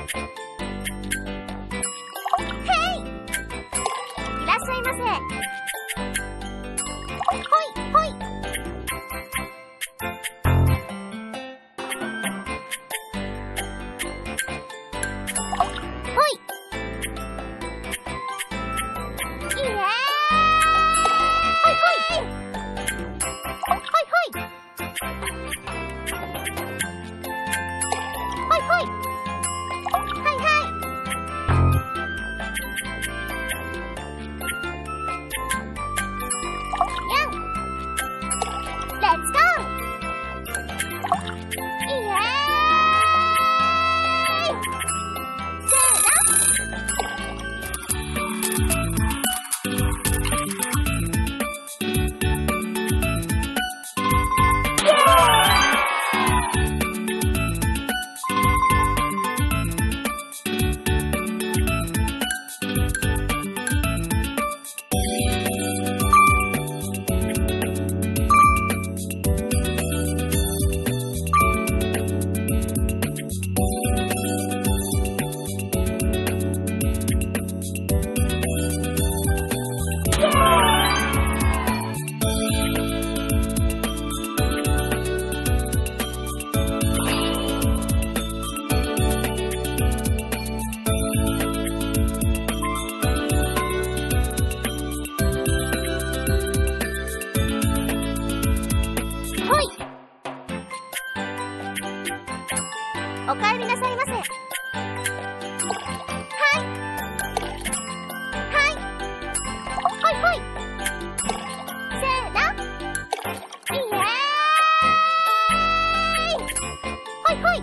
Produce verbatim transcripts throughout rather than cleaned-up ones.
へい、いらっしゃいませ。ほいほい。ほい。いいね。ほいほい。ほいほい。ほいほい。はいはい。やん。レッツゴー。いいねー。せーの。ほい。おかえりなさいませ。はい。はい。ほいほい。せーの。いいねー。ほいほい。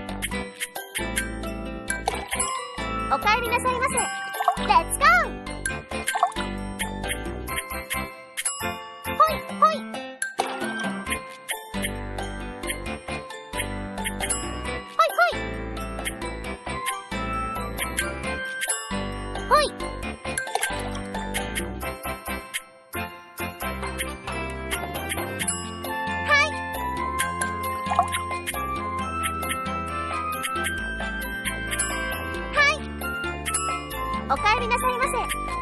おかえりなさいませ。レッツゴー。ほいほい。ほい。はい。はい。おかえりなさいませ。